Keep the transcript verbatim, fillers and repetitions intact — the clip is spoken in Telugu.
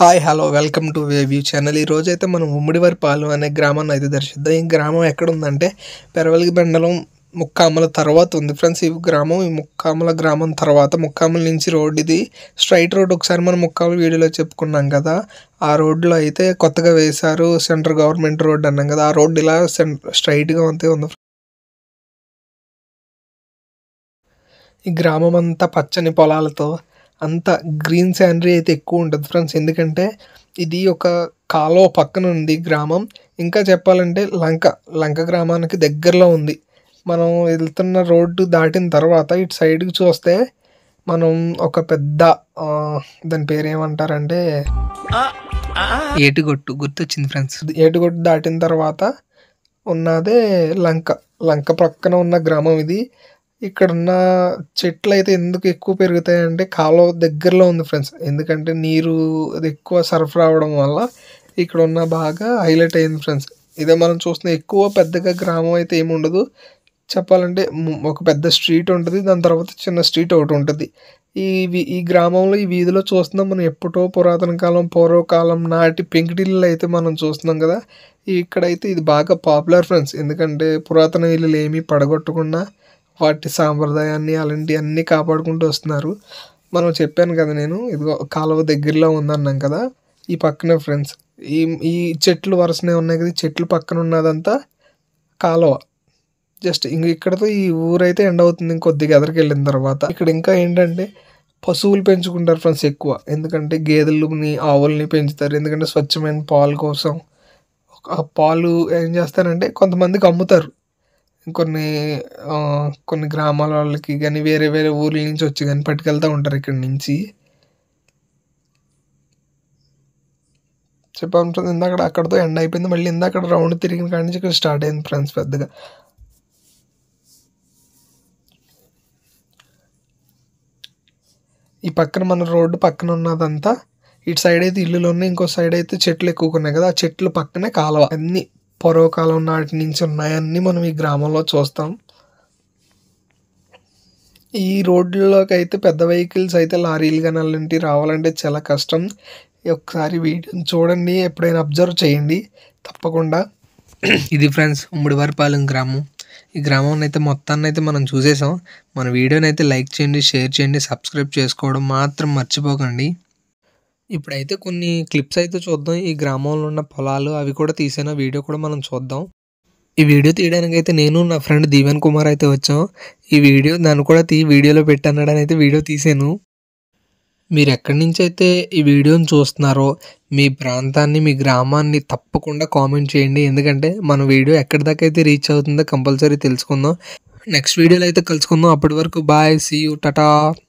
హాయ్ హలో వెల్కమ్ టు వేవ్యూ ఛానల్. ఈ రోజైతే మనం ఉమ్మిడివరిపాలెం అనే గ్రామాన్ని అయితే దర్శిద్దాం. ఈ గ్రామం ఎక్కడ ఉందంటే పెరవలిగి మండలం ముక్కామల తర్వాత ఉంది ఫ్రెండ్స్. ఈ గ్రామం ఈ ముక్కామల గ్రామం తర్వాత ముక్కామల నుంచి రోడ్ ఇది స్ట్రైట్ రోడ్. ఒకసారి మనం ముక్కామల వీడియోలో చెప్పుకున్నాం కదా, ఆ రోడ్లో అయితే కొత్తగా వేశారు సెంట్రల్ గవర్నమెంట్ రోడ్ అన్నాం కదా, ఆ రోడ్ ఇలా స్ట్రైట్గా అంతే ఉంది. ఈ గ్రామం అంతా పచ్చని పొలాలతో అంత గ్రీన్ శానరీ అయితే ఎక్కువ ఉంటుంది ఫ్రెండ్స్. ఎందుకంటే ఇది ఒక కాలువ పక్కన ఉంది గ్రామం. ఇంకా చెప్పాలంటే లంక లంక గ్రామానికి దగ్గరలో ఉంది. మనం వెళ్తున్న రోడ్డు దాటిన తర్వాత ఇటు సైడ్కి చూస్తే మనం ఒక పెద్ద దాని పేరు ఏమంటారంటే ఏటుగొట్టు గుర్తొచ్చింది ఫ్రెండ్స్. ఏటుగొట్టు దాటిన తర్వాత ఉన్నదే లంక. లంక పక్కన ఉన్న గ్రామం ఇది. ఇక్కడ ఉన్న చెట్లు అయితే ఎందుకు ఎక్కువ పెరుగుతాయంటే కాలువ దగ్గరలో ఉంది ఫ్రెండ్స్. ఎందుకంటే నీరు అది ఎక్కువ సరఫరా అవడం వల్ల ఇక్కడ ఉన్న బాగా హైలైట్ అయింది ఫ్రెండ్స్. ఇదే మనం చూస్తున్న ఎక్కువ పెద్దగా గ్రామం అయితే ఏమి ఉండదు. చెప్పాలంటే ఒక పెద్ద స్ట్రీట్ ఉంటుంది, దాని తర్వాత చిన్న స్ట్రీట్ ఒకటి ఉంటుంది. ఈ ఈ గ్రామంలో ఈ వీధిలో చూస్తున్నాం మనం ఎప్పుడో పురాతన కాలం పూర్వకాలం నాటి పెంకుటిల్లు అయితే మనం చూస్తున్నాం కదా. ఇక్కడైతే ఇది బాగా పాపులర్ ఫ్రెండ్స్. ఎందుకంటే పురాతన ఇల్లులు ఏమీ పడగొట్టకుండా వాటి సాంప్రదాయాన్ని అలాంటివి అన్నీ కాపాడుకుంటూ వస్తున్నారు. మనం చెప్పాను కదా నేను ఇదిగో కాలువ దగ్గరలో ఉందన్నాం కదా, ఈ పక్కనే ఫ్రెండ్స్ ఈ ఈ చెట్లు వరుసనే ఉన్నాయి కదా, ఈ చెట్లు పక్కన ఉన్నదంతా కాలువ. జస్ట్ ఇంక ఇక్కడతో ఈ ఊరైతే ఎండ్ అవుతుంది ఇంకొద్దిగా ఎదరికి వెళ్ళిన తర్వాత. ఇక్కడ ఇంకా ఏంటంటే పశువులు పెంచుకుంటారు ఫ్రెండ్స్ ఎక్కువ. ఎందుకంటే గేదెలని ఆవుల్ని పెంచుతారు, ఎందుకంటే స్వచ్ఛమైన పాలు కోసం. ఆ పాలు ఏం చేస్తారంటే కొంతమందికి అమ్ముతారు, కొన్ని కొన్ని గ్రామాల వాళ్ళకి కానీ వేరే వేరే ఊర్ల నుంచి వచ్చి కానీ పట్టుకెళ్తూ ఉంటారు ఇక్కడి నుంచి. చెప్పాను ఇందాక అక్కడతో ఎండ్ అయిపోయింది. మళ్ళీ ఇందాక రౌండ్ తిరిగిన కాడి నుంచి ఇక్కడ స్టార్ట్ అయింది ఫ్రెండ్స్ పెద్దగా. ఈ పక్కన మన రోడ్డు పక్కన ఉన్నదంతా ఇటు సైడ్ అయితే ఇల్లులు ఉన్నాయి, ఇంకో సైడ్ అయితే చెట్లు ఎక్కువ ఉన్నాయి కదా, ఆ చెట్లు పక్కనే కాలువ. అన్ని పూర్వకాలం నాటి నుంచి ఉన్నాయన్నీ మనం ఈ గ్రామంలో చూస్తాం. ఈ రోడ్లలోకి అయితే పెద్ద వెహికల్స్ అయితే లారీలు కానీ అలాంటివి రావాలంటే చాలా కష్టం. ఒకసారి వీడియోని చూడండి, ఎప్పుడైనా అబ్జర్వ్ చేయండి తప్పకుండా. ఇది ఫ్రెండ్స్ ఉమ్మిడివరిపాలెం గ్రామం. ఈ గ్రామం అయితే మొత్తాన్ని అయితే మనం చూసేసాం. మన వీడియోని అయితే లైక్ చేయండి, షేర్ చేయండి, సబ్స్క్రైబ్ చేసుకోవడం మాత్రం మర్చిపోకండి. ఇప్పుడైతే కొన్ని క్లిప్స్ అయితే చూద్దాం. ఈ గ్రామంలో ఉన్న పొలాలు అవి కూడా తీసిన వీడియో కూడా మనం చూద్దాం. ఈ వీడియో తీయడానికి అయితే నేను నా ఫ్రెండ్ దీవెన్ కుమార్ అయితే వచ్చాం. ఈ వీడియో దాన్ని కూడా తీ వీడియోలో పెట్టన్నాడని అయితే వీడియో తీసాను. మీరు ఎక్కడి నుంచి అయితే ఈ వీడియోని చూస్తున్నారో మీ ప్రాంతాన్ని మీ గ్రామాన్ని తప్పకుండా కామెంట్ చేయండి. ఎందుకంటే మన వీడియో ఎక్కడి దాకా అయితే రీచ్ అవుతుందో కంపల్సరీ తెలుసుకుందాం. నెక్స్ట్ వీడియోలో అయితే కలుసుకుందాం. అప్పటి వరకు బాయ్, సీ యూ, టాటా.